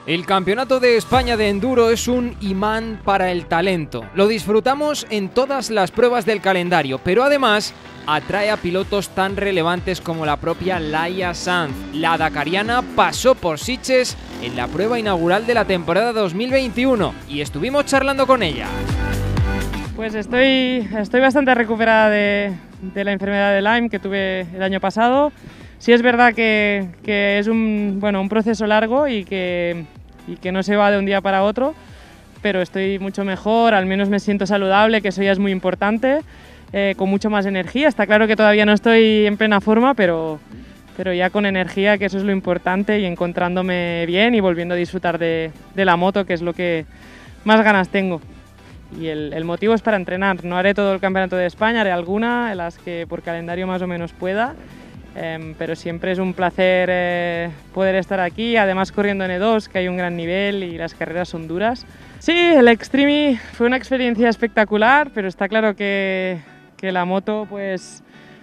El Campeonato de España de Enduro es un imán para el talento. Lo disfrutamos en todas las pruebas del calendario, pero además atrae a pilotos tan relevantes como la propia Laia Sanz. La dakariana pasó por Sitges en la prueba inaugural de la temporada 2021 y estuvimos charlando con ella. Pues estoy bastante recuperada de la enfermedad de Lyme que tuve el año pasado. Sí es verdad que es un proceso largo y que no se va de un día para otro, pero estoy mucho mejor, al menos me siento saludable, que eso ya es muy importante, con mucho más energía. Está claro que todavía no estoy en plena forma, pero ya con energía, que eso es lo importante, y encontrándome bien y volviendo a disfrutar de la moto, que es lo que más ganas tengo. Y el motivo es para entrenar. No haré todo el Campeonato de España, haré alguna, en las que por calendario más o menos pueda. Pero siempre es un placer poder estar aquí, además corriendo en E2, que hay un gran nivel y las carreras son duras. Sí, el Extreme fue una experiencia espectacular, pero está claro que la moto pues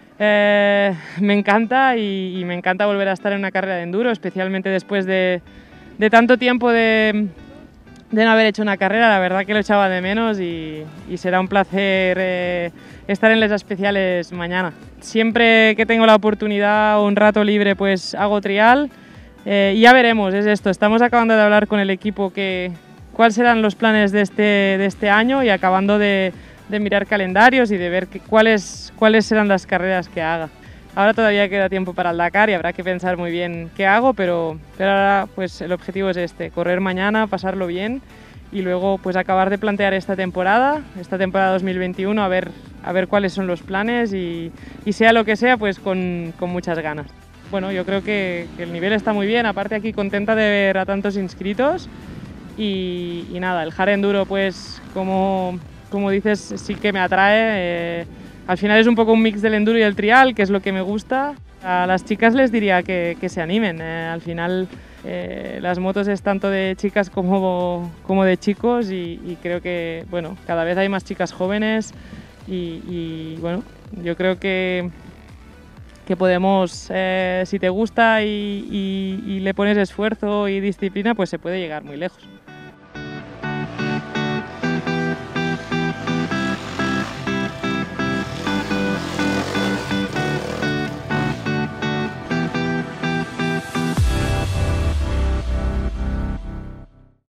me encanta y me encanta volver a estar en una carrera de enduro, especialmente después de tanto tiempo de no haber hecho una carrera. La verdad que lo echaba de menos y será un placer estar en las especiales mañana. Siempre que tengo la oportunidad o un rato libre pues hago trial y ya veremos, es esto. Estamos acabando de hablar con el equipo cuáles serán los planes de este año y acabando de mirar calendarios y de ver cuáles serán las carreras que haga. Ahora todavía queda tiempo para el Dakar y habrá que pensar muy bien qué hago, pero ahora pues el objetivo es correr mañana, pasarlo bien y luego pues acabar de plantear esta temporada 2021, a ver cuáles son los planes y sea lo que sea, pues con muchas ganas. Bueno, yo creo que el nivel está muy bien, aparte aquí contenta de ver a tantos inscritos y nada, el hard enduro pues como dices sí que me atrae. Al final es un poco un mix del enduro y el trial, que es lo que me gusta. A las chicas les diría que se animen. Al final las motos es tanto de chicas como de chicos y creo que cada vez hay más chicas jóvenes y yo creo que podemos, si te gusta y le pones esfuerzo y disciplina, pues se puede llegar muy lejos.